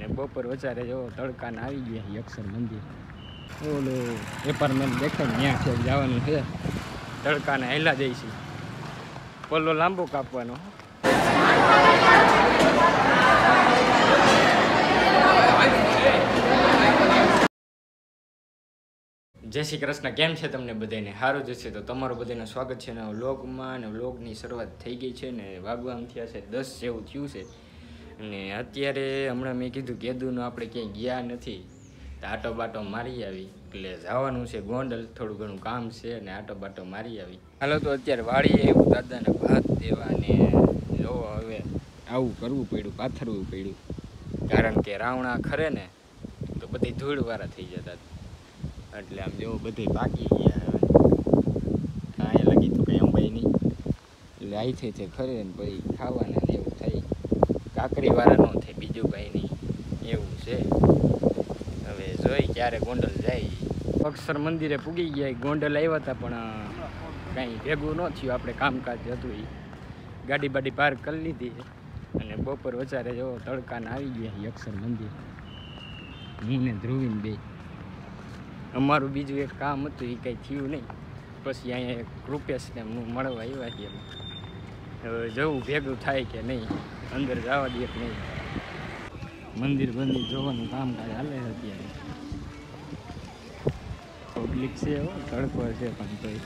બપોર વચારે જો તડકાને આવી ગયા અક્ષર મંદિર ઓલો એપાર્ટમેન્ટ દેખાય ને ત્યાં છે જવાનું છે તડકાને હેલા જઈશું પલ્લો લાંબો કાપવાનો જય શ્રી કૃષ્ણ કેમ છે તમને બધાને સારું જશે તો તમારું બધાને સ્વાગત છે ને વ્લોગમાં અને વ્લોગની શરૂઆત થઈ ગઈ છે ને વાગવામ થયા છે 10 જેવું થયું છે અને અત્યારે હમણાં મેં કીધું કેદુનું આપણે ક્યાંય ગયા નથી તો આટો બાટો મારી આવી એટલે જવાનું છે ગોંડલ થોડું ઘણું કામ છે અને આટો બાટો મારી આવી હાલો તો અત્યારે વાળીએ એવું દાદાને ભાત દેવા ને જો હવે આવું કરવું પડ્યું પાથરવું પડ્યું કારણ કે રાવણા ખરે ને તો બધી ધૂળવાળા થઈ જતા એટલે આમ જેવું બધે બાકી ગયા હવે અહીંયા લગી તો કંઈ અંબાઈ નહીં એટલે આઈ થઈ છે ખરે ને પછી ખાવાના ને એવું થાય કાકરીવાળા ન થાય બીજું કંઈ નહીં એવું છે હવે જોઈ ક્યારે ગોંડલ જાય અક્ષર મંદિરે પૂગી ગયા ગોંડલ આવ્યા હતા પણ કાંઈ ભેગું ન થયું આપણે કામકાજ હતું એ ગાડી બાડી પાર્ક કરી લીધી અને બપોર વચારે જો તડકાને આવી ગયા અક્ષર મંદિર હું ને ધ્રુવીને બે અમારું બીજું એક કામ હતું એ કંઈ થયું નહીં પછી અહીંયા એક રૂપેશને હું મળવા આવ્યા છીએ હવે જવું ભેગું થાય કે નહીં અંદર જવા દે કે નહીં મંદિર જોવાનું કામ કાંઈ હાલે અત્યારે પબ્લિક છે તડકો છે પણ તોય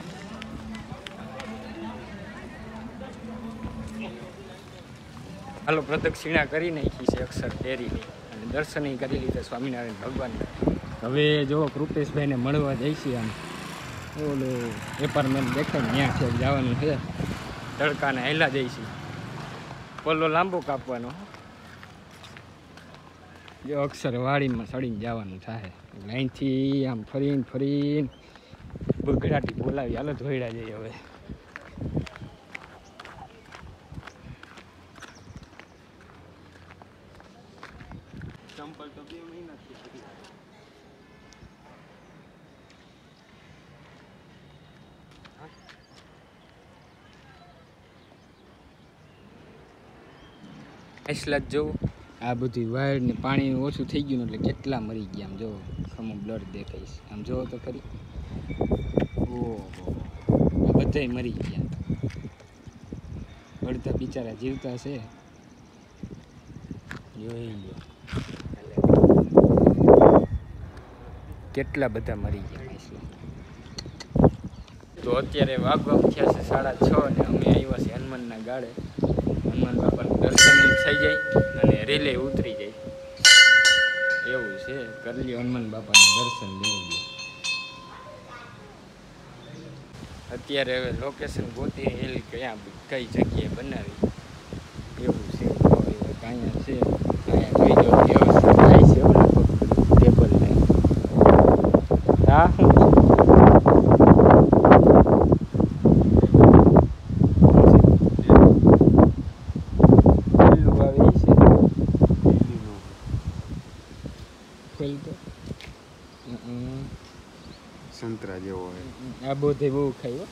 હાલો પ્રદક્ષિણા કરી નાખી છે અક્ષર ડેરીની અને દર્શન કરી લીધા સ્વામિનારાયણ ભગવાન હવે જો કૃપેશભાઈને મળવા જઈશું આમ ઓલો એપાર્ટમેન્ટ દેખાય ને ત્યાં છે જવાનું છે તડકાને હેલા જઈશું પલ્લો લાંબો કાપવાનો જો અક્ષર વાડીમાં સડીને જવાનું થાય અહીંથી આમ ફરીને બગડાટી બોલાવી હાલો ધોઈડા જઈએ હવે ચંપલ તો 2 મહિનાથી આઈસલાજ જોવું આ બધું વાયર ને પાણી ઓછું થઈ ગયું એટલે કેટલા મરી ગયા આમ જો ખમો બ્લડ દેખાઈશ આમ જોવો તો ખરી ઓહો આ બધાય મરી ગયા અડધા બિચારા જીવતા છે જોઈ લો કેટલા બધા મરી ગયા આઈસલા તો અત્યારે વાગવા થયા છે 6:30 અને અમે આવ્યા છે હનુમાનના ગાળે હનુમાન બાપાનું દર્શન થઈ જાય અને રેલે ઉતરી જાય એવું છે કરી લ્યો હનુમાન બાપાનું દર્શન લેવું અત્યારે હવે લોકેશન ગોતી એલી કઈ જગ્યાએ બનાવી એવું છે અહીંયા છે અહીંયા જોઈ લો વ્યવસ્થિત થાય છે ટેબલ ને હા સંતરા જેવો હોય આ બધે બહુ ખાય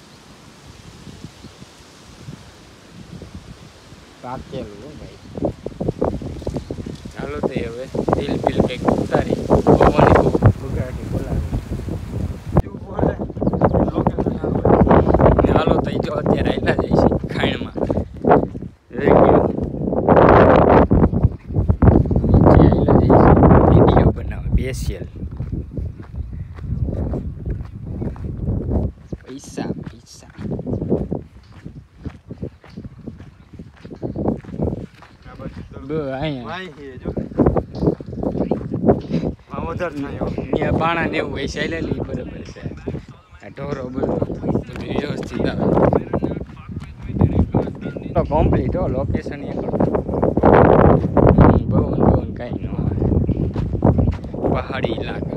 પાકેલું હો ભાઈ ચાલો તો હવે દિલ બિલ કંઈક ઉતારી પવન બગાડી બોલાવે ચાલો તો જો અત્યારે આવેલા જાય છે ખાણમાં વિડીયો બનાવે સ્પેશિયલ પૈસા અહીંયા પાણા ને એવું વૈસા લેલી બરાબર છે આ ઢોરો બધું વ્યવસ્થિત આવે તો કમ્પ્લીટ હો લોકેશન એક ભવન કાંઈ ન આવે પહાડી ઇલાકા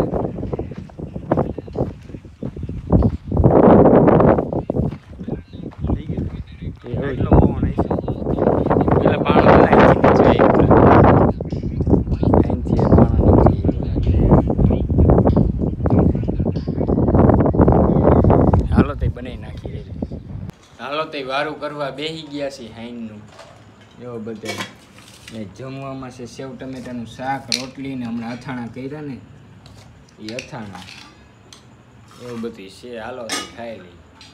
હાલો તે વારું કરવા બેસી ગયા છે હાઈનનું એવો બધે ને જમવામાં છે સેવ ટમેટાનું શાક રોટલી ને હમણાં અથાણા કર્યા ને એ અથાણા એવું બધું છે. હાલો તો ખાઈ લઈ.